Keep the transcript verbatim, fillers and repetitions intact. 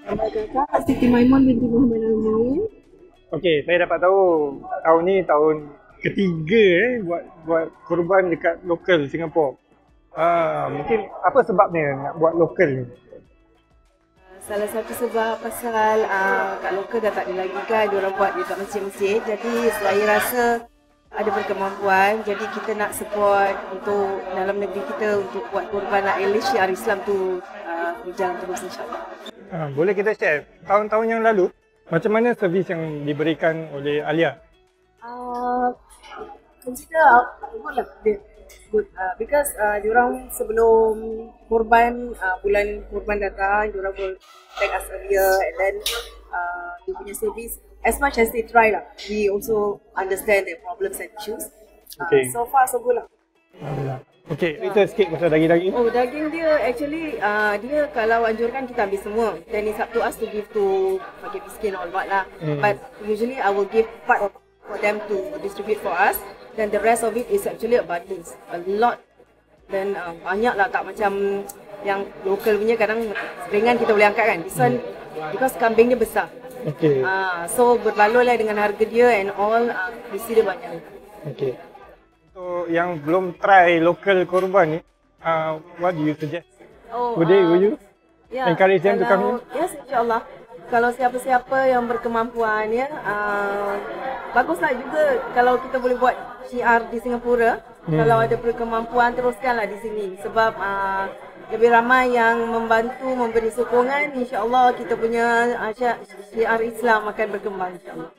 Nama kakak Siti Maimun binti Muhammad Nazmin. Okey, saya dapat tahu tahun ni tahun ketiga eh buat buat korban dekat lokal Singapura. Ah, mungkin apa sebabnya nak buat lokal ni? Salah satu sebab pasal uh, kat lokal dah tak ada lagi kan, diorang buat dekat masjid-masjid. Jadi saya rasa ada berkemampuan, jadi kita nak support untuk dalam negeri kita untuk buat korban lah. At least syiar Islam tu uh, berjalan terus insyaAllah. Ah, boleh kita share tahun-tahun yang lalu macam mana servis yang diberikan oleh Alia? Uh, consider uh, good lah, dia good uh, because uh, diorang sebelum korban uh, bulan korban datang, diorang will take us earlier and then uh, dia punya service as much as they try lah, we also understand their problems and issues. Uh, Okay. So far so good lah. Alhamdulillah. Okey, cerita sikit pasal daging-daging. Oh, daging dia actually uh, dia kalau anjurkan kita ambil semua. Then it's up to us to give to fakir miskin or what lah. Hmm. But usually I will give part of for them to distribute for us. Then the rest of it is actually abundance. A lot. Then uh, banyak lah, tak macam yang local punya kadang ringan kita boleh angkat kan. This one because kambing dia besar. Okey. Uh, so berbaloi lah dengan harga dia and all, uh, isi dia banyak. Okey. Untuk yang belum try local korban ni, uh, what do you suggest? Oh, Would they, uh, would you Ya, encourage them to come kalau- here? Yes, insyaAllah. Kalau siapa-siapa yang berkemampuan ya, uh, baguslah juga kalau kita boleh buat syiar di Singapura. Hmm. Kalau ada berkemampuan, teruskanlah di sini. Sebab uh, lebih ramai yang membantu, memberi sokongan, insyaAllah kita punya uh, syiar Islam akan berkembang insyaAllah.